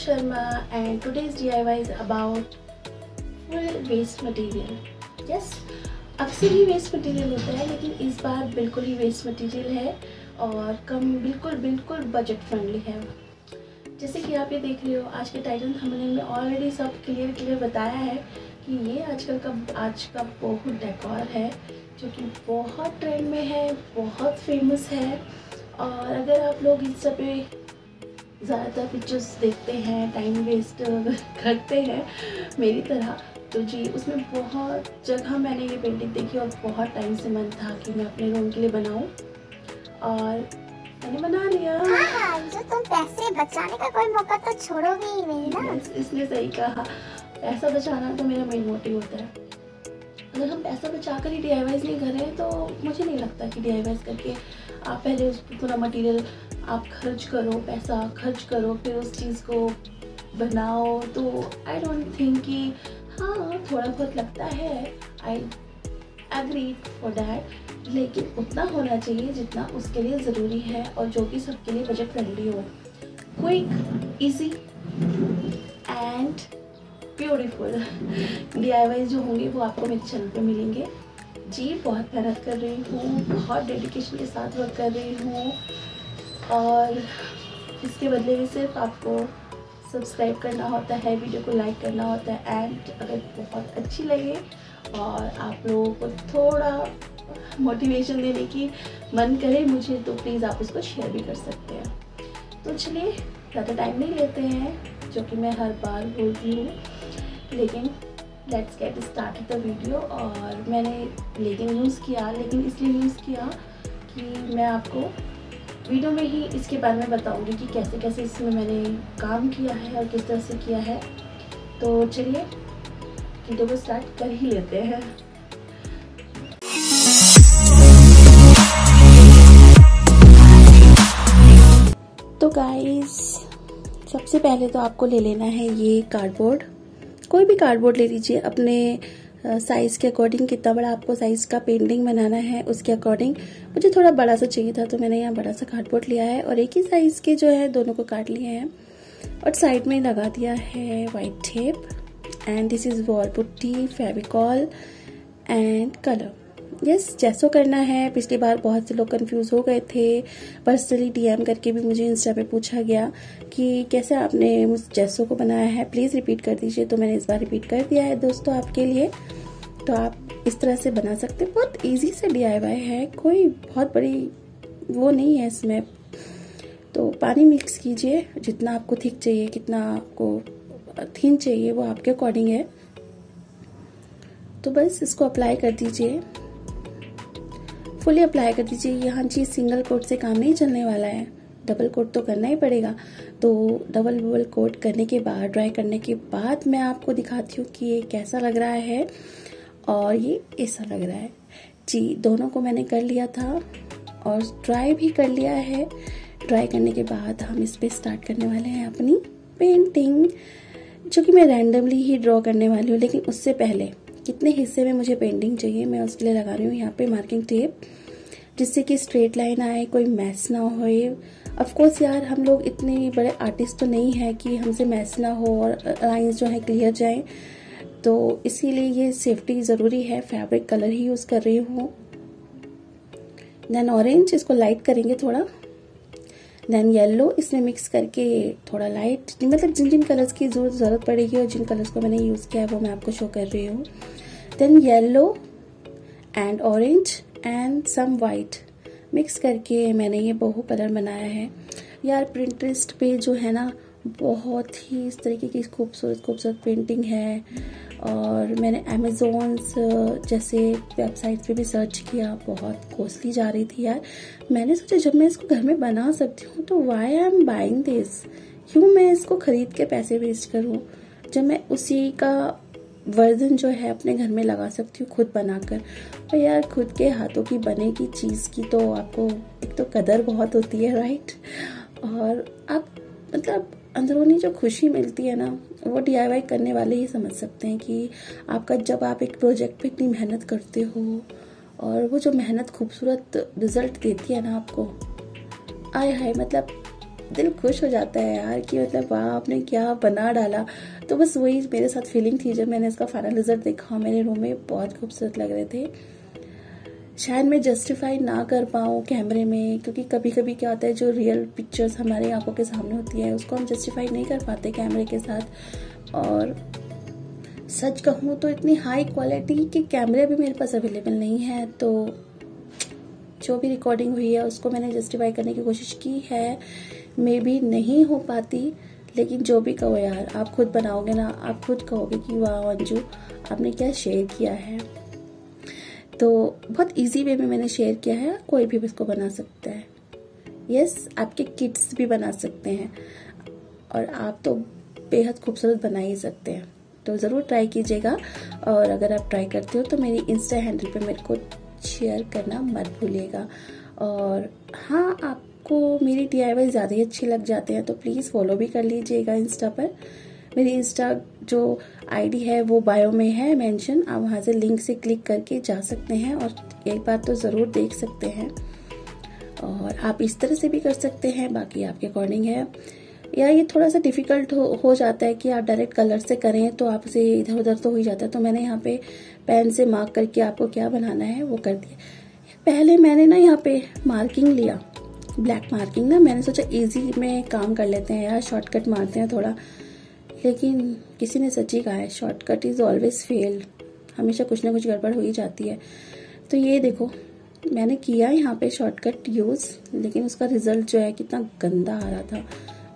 Sharma and today's DIY is about full waste material. Yes, अक्सर ही waste material होता है लेकिन इस बार बिल्कुल ही वेस्ट मटेरियल है और बिल्कुल बजट फ्रेंडली है। जैसे कि आप ये देख रहे हो, आज के टाइटल थंबनेल में ऑलरेडी सब क्लियर बताया है कि ये आज का बहुत डेकोर है जो कि बहुत ट्रेंड में है, बहुत फेमस है। और अगर आप लोग इंस्टा पे ज़्यादातर पिक्चर्स देखते हैं, टाइम वेस्ट करते हैं मेरी तरह, तो जी उसमें बहुत जगह मैंने ये पेंटिंग देखी और बहुत टाइम से मन था कि मैं अपने रूम के लिए बनाऊं और मैंने बना लिया। जो तुम पैसे बचाने का कोई मौका तो छोड़ोगे ही नहीं ना। इसलिए सही कहा, पैसा बचाना तो मेरा मेन मोटिव होता है। अगर हम पैसा बचाकर ही DIYs नहीं कर रहे हैं तो मुझे नहीं लगता कि DIYs करके आप पहले उस पूरा मटेरियल आप खर्च करो, पैसा खर्च करो, फिर उस चीज़ को बनाओ। तो आई डोंट थिंक कि हाँ थोड़ा बहुत लगता है, आई एग्री फॉर डैट, लेकिन उतना होना चाहिए जितना उसके लिए ज़रूरी है और जो कि सबके लिए बजट फ्रेंडली हो। Quick, easy and beautiful DIYs जो होंगे वो आपको मेरे चैनल पे मिलेंगे। जी बहुत मेहनत कर रही हूँ, बहुत डेडिकेशन के साथ वर्क कर रही हूँ और इसके बदले में सिर्फ आपको सब्सक्राइब करना होता है, वीडियो को लाइक करना होता है एंड अगर बहुत अच्छी लगे और आप लोगों को थोड़ा मोटिवेशन देने की मन करे मुझे, तो प्लीज़ आप उसको शेयर भी कर सकते हैं। तो चलिए ज़्यादा टाइम नहीं लेते हैं, जो कि मैं हर बार बोलती हूँ, लेकिन let's get start the video. और मैंने लेकिन यूज़ किया, लेकिन इसलिए यूज़ किया कि मैं आपको वीडियो में ही इसके बारे में बताऊंगी कि कैसे कैसे इसमें मैंने काम किया है और किस तरह से किया है। तो चलिए वीडियो को स्टार्ट कर ही लेते हैं। तो गाइस सबसे पहले तो आपको ले लेना है ये कार्डबोर्ड। कोई भी कार्डबोर्ड ले लीजिए अपने साइज़ के अकॉर्डिंग, कितना बड़ा आपको साइज़ का पेंटिंग बनाना है उसके अकॉर्डिंग। मुझे थोड़ा बड़ा सा चाहिए था तो मैंने यहाँ बड़ा सा कार्डबोर्ड लिया है और एक ही साइज़ के जो है दोनों को काट लिए हैं और साइड में लगा दिया है white tape and this is wall putty, Fevicol and colour. Yes, जैसो करना है। पिछली बार बहुत से लोग कंफ्यूज हो गए थे, पर्सनली DM करके भी मुझे इंस्टा पे पूछा गया कि कैसे आपने उस जैसो को बनाया है, प्लीज़ रिपीट कर दीजिए। तो मैंने इस बार रिपीट कर दिया है दोस्तों आपके लिए। तो आप इस तरह से बना सकते हैं, बहुत इजी से DIY है, कोई बहुत बड़ी वो नहीं है इसमें। तो पानी मिक्स कीजिए, जितना आपको थिक चाहिए, कितना आपको थिन चाहिए वो आपके अकॉर्डिंग है। तो बस इसको अप्लाई कर दीजिए, फुली अप्लाई कर दीजिए। यहाँ जी सिंगल कोट से काम नहीं चलने वाला है, डबल कोट तो करना ही पड़ेगा। तो डबल कोट करने के बाद, ड्राई करने के बाद मैं आपको दिखाती हूँ कि ये कैसा लग रहा है और ये ऐसा लग रहा है। जी दोनों को मैंने कर लिया था और ड्राई भी कर लिया है। ड्राई करने के बाद हम इस पे स्टार्ट करने वाले हैं अपनी पेंटिंग, जो कि मैं रैंडमली ही ड्रॉ करने वाली हूँ। लेकिन उससे पहले कितने हिस्से में मुझे पेंटिंग चाहिए मैं उसके लिए लगा रही हूँ यहाँ पे मार्किंग टेप, जिससे कि स्ट्रेट लाइन आए, कोई मैस ना होए। ऑफ कोर्स यार हम लोग इतने बड़े आर्टिस्ट तो नहीं है कि हमसे मैस ना हो और लाइंस जो है क्लियर जाएं, तो इसीलिए ये सेफ्टी ज़रूरी है। फैब्रिक कलर ही यूज़ कर रही हूँ। देन ऑरेंज, इसको लाइट करेंगे थोड़ा। देन येलो, इसमें मिक्स करके थोड़ा लाइट, मतलब जिन जिन कलर्स की ज़रूरत पड़ेगी और जिन कलर्स को मैंने यूज़ किया है वो मैं आपको शो कर रही हूँ। Then yellow and orange and some white mix करके मैंने ये बहु कलर बनाया है। यार प्रिंटरेस्ट पे जो है ना बहुत ही इस तरीके की खूबसूरत पेंटिंग है और मैंने अमेज़ॉन्स जैसे वेबसाइट पे भी सर्च किया, बहुत कॉस्टली जा रही थी यार। मैंने सोचा जब मैं इसको घर में बना सकती हूँ तो why I am buying this, क्यों मैं इसको खरीद के पैसे वेस्ट करूँ जब मैं उसी का वर्जन जो है अपने घर में लगा सकती हूँ खुद बनाकर। और यार खुद के हाथों की बनेगी चीज़ की तो आपको एक तो कदर बहुत होती है, राइट। और आप मतलब अंदरूनी जो खुशी मिलती है ना वो DIY करने वाले ही समझ सकते हैं कि आपका जब आप एक प्रोजेक्ट पे इतनी मेहनत करते हो और वो जो मेहनत खूबसूरत रिजल्ट देती है ना आपको, आय हाय, मतलब दिल खुश हो जाता है यार कि मतलब वाह आपने क्या बना डाला। तो बस वही मेरे साथ फीलिंग थी जब मैंने इसका फाइनल रिजल्ट देखा। मेरे रूम में बहुत खूबसूरत लग रहे थे। शायद मैं जस्टिफाई ना कर पाऊँ कैमरे में, क्योंकि कभी कभी क्या होता है जो रियल पिक्चर्स हमारे आंखों के सामने होती है उसको हम जस्टिफाई नहीं कर पाते कैमरे के साथ। और सच कहूँ तो इतनी हाई क्वालिटी के कैमरे भी मेरे पास अवेलेबल नहीं है। तो जो भी रिकॉर्डिंग हुई है उसको मैंने जस्टिफाई करने की कोशिश की है, मे बी नहीं हो पाती, लेकिन जो भी कहो यार, आप खुद बनाओगे ना, आप खुद कहोगे कि वाह अंजू आपने क्या शेयर किया है। तो बहुत इजी वे में मैंने शेयर किया है, कोई भी इसको बना सकता है। यस, आपके किड्स भी बना सकते हैं और आप तो बेहद खूबसूरत बना ही सकते हैं। तो ज़रूर ट्राई कीजिएगा, और अगर आप ट्राई करते हो तो मेरी इंस्टा हैंडल पे मेरे को शेयर करना मत भूलिएगा। और हाँ, आपको मेरी DIY ज़्यादा ही अच्छे लग जाते हैं तो प्लीज़ फॉलो भी कर लीजिएगा इंस्टा पर। मेरी इंस्टा जो ID है वो बायो में है मेंशन, आप वहाँ से लिंक से क्लिक करके जा सकते हैं और एक बार तो ज़रूर देख सकते हैं। और आप इस तरह से भी कर सकते हैं, बाकी आपके अकॉर्डिंग है। या ये थोड़ा सा डिफ़िकल्ट हो जाता है कि आप डायरेक्ट कलर से करें तो आपसे इधर उधर तो हो ही जाता है। तो मैंने यहाँ पे पेन से मार्क करके आपको क्या बनाना है वो कर दिया। पहले मैंने ना यहाँ पे मार्किंग लिया, ब्लैक मार्किंग ना, मैंने सोचा इजी में काम कर लेते हैं यार, शॉर्टकट मारते हैं थोड़ा। लेकिन किसी ने सच्ची कहा है, शॉर्टकट इज़ ऑलवेज फेल, हमेशा कुछ ना कुछ गड़बड़ हो ही जाती है। तो ये देखो मैंने किया यहाँ पे शॉर्टकट यूज़, लेकिन उसका रिजल्ट जो है कितना गंदा आ रहा था।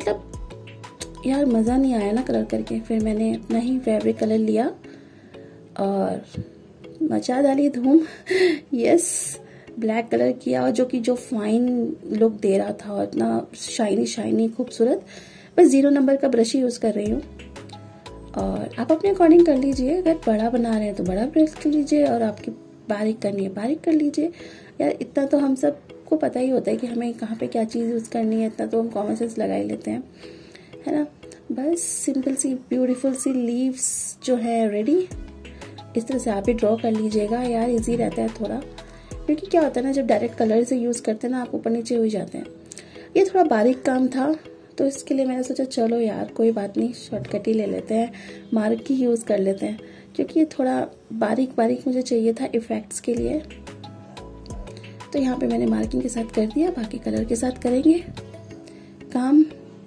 मतलब यार मज़ा नहीं आया ना कलर करके। फिर मैंने अपना ही फैब्रिक कलर लिया और मचा डाली धूम। यस, ब्लैक कलर किया, और जो फाइन लुक दे रहा था और इतना शाइनी शाइनी खूबसूरत। बस 0 नंबर का ब्रश ही यूज़ कर रही हूँ। और आप अपने अकॉर्डिंग कर लीजिए, अगर बड़ा बना रहे हैं तो बड़ा ब्रश कर लीजिए, और आपकी बारीक करनी है बारीक कर लीजिए। यार इतना तो हम सबको पता ही होता है कि हमें कहाँ पे क्या चीज़ यूज़ करनी है, इतना तो हम कॉमन सेंस लगा ही लेते हैं, है ना। बस सिंपल सी ब्यूटीफुल सी लीव्स जो है रेडी। इस तरह से आप भी ड्रॉ कर लीजिएगा यार, इजी रहता है थोड़ा। क्योंकि क्या होता है ना, जब डायरेक्ट कलर से यूज़ करते हैं ना, आप ऊपर नीचे हो ही जाते हैं। ये थोड़ा बारीक काम था तो इसके लिए मैंने सोचा चलो यार कोई बात नहीं, शॉर्टकट ही ले लेते हैं, मार्क ही यूज़ कर लेते हैं, क्योंकि ये थोड़ा बारीक बारीक मुझे चाहिए था इफ़ेक्ट्स के लिए। तो यहाँ पे मैंने मार्किंग के साथ कर दिया, बाकी कलर के साथ करेंगे काम।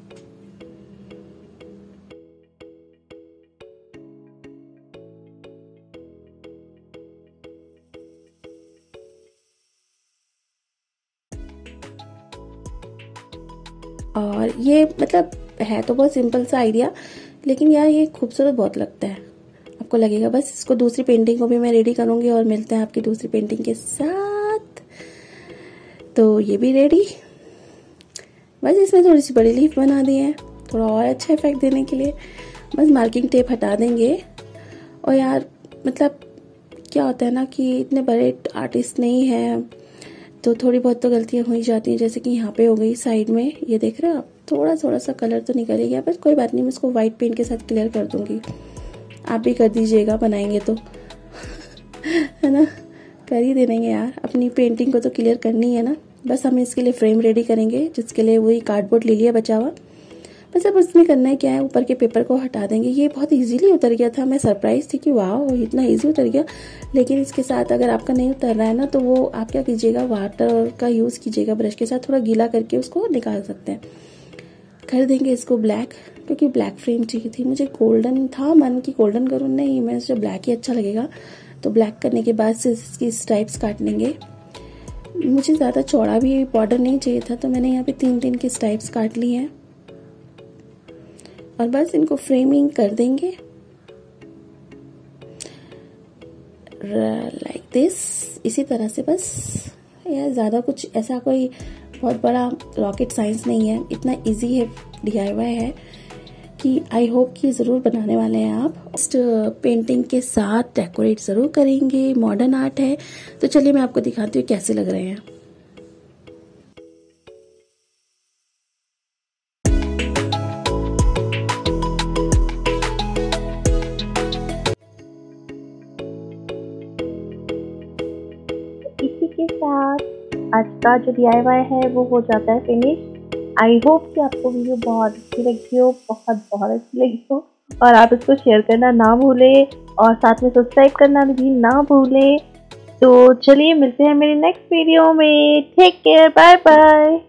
और ये मतलब है तो बहुत सिंपल सा आइडिया, लेकिन यार ये खूबसूरत बहुत लगता है, आपको लगेगा। बस इसको दूसरी पेंटिंग को भी मैं रेडी करूँगी और मिलते हैं आपकी दूसरी पेंटिंग के साथ। तो ये भी रेडी, बस इसमें थोड़ी सी बड़ी लीफ बना दी है थोड़ा और अच्छा इफेक्ट देने के लिए। बस मार्किंग टेप हटा देंगे। और यार मतलब क्या होता है ना कि इतने बड़े आर्टिस्ट नहीं है तो थोड़ी बहुत तो गलतियां हो ही जाती हैं। जैसे कि यहाँ पे हो गई साइड में, ये देख रहे हो आप, थोड़ा सा कलर तो निकल गया, बस कोई बात नहीं, मैं इसको व्हाइट पेंट के साथ क्लियर कर दूंगी। आप भी कर दीजिएगा बनाएंगे तो है ना, कर ही देंगे यार, अपनी पेंटिंग को तो क्लियर करनी है ना। बस हम इसके लिए फ्रेम रेडी करेंगे, जिसके लिए वही कार्डबोर्ड ले लिया बचा हुआ। बस अब उसमें करना है क्या है, ऊपर के पेपर को हटा देंगे। ये बहुत इजीली उतर गया था, मैं सरप्राइज थी कि वाह इतना इजी उतर गया। लेकिन इसके साथ अगर आपका नहीं उतर रहा है ना, तो वो आप क्या कीजिएगा, वाटर का यूज़ कीजिएगा, ब्रश के साथ थोड़ा गीला करके उसको निकाल सकते हैं। कर देंगे इसको ब्लैक, क्योंकि ब्लैक फ्रेम चाहिए थी मुझे। गोल्डन था मन की गोल्डन करूँ, नहीं मैंने सोचा ब्लैक ही अच्छा लगेगा। तो ब्लैक करने के बाद से इसकी स्ट्राइप्स काट लेंगे। मुझे ज़्यादा चौड़ा भी बॉर्डर नहीं चाहिए था, तो मैंने यहाँ पे 3-3 की स्ट्राइप्स काट ली हैं और बस इनको फ्रेमिंग कर देंगे लाइक दिस, इसी तरह से। बस यार ज़्यादा कुछ ऐसा कोई बहुत बड़ा रॉकेट साइंस नहीं है, इतना इजी है, DIY है कि आई होप कि ज़रूर बनाने वाले हैं आप। इस पेंटिंग के साथ डेकोरेट ज़रूर करेंगे, मॉडर्न आर्ट है। तो चलिए मैं आपको दिखाती हूँ कैसे लग रहे हैं। इसी के साथ आज का जो DIY है वो हो जाता है फिनिश। आई होप कि आपको वीडियो बहुत अच्छी लगी हो, बहुत बहुत अच्छी लगी हो, और आप इसको शेयर करना ना भूलें और साथ में सब्सक्राइब करना भी ना भूलें। तो चलिए मिलते हैं मेरी नेक्स्ट वीडियो में। Take care, bye bye.